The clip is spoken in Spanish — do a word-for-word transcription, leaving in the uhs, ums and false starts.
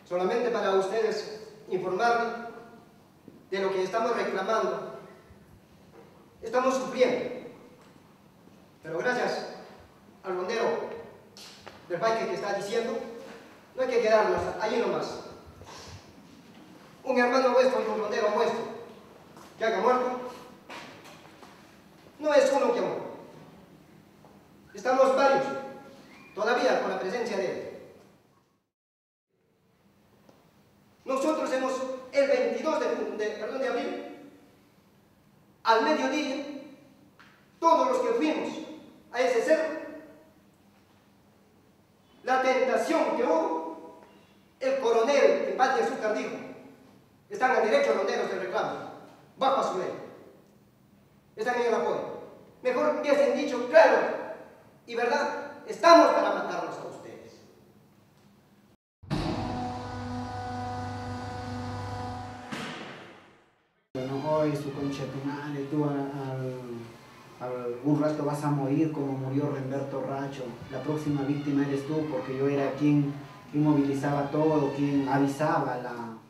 Solamente para ustedes informarles de lo que estamos reclamando. Estamos sufriendo, pero gracias al rondero del Paique que está diciendo, no hay que quedarnos allí nomás. Un hermano vuestro y un rondero vuestro que haya muerto, no es uno que muere. Estamos varios todavía con la presencia de él. Nosotros hemos, el veintidós de, de, perdón, de abril, al mediodía, todos los que fuimos a ese cerro, la tentación que hubo, el coronel de Patria Azúcar dijo, están a derecho ronderos del reclamo, bajo a su ley, están en el apoyo. Mejor hubiesen dicho, claro y verdad, estamos para matarnos a ustedes. Bueno, hoy su concha de tu madre, tú al, al, algún rato vas a morir como murió Remberto Racho. La próxima víctima eres tú, porque yo era quien, quien movilizaba todo, quien avisaba la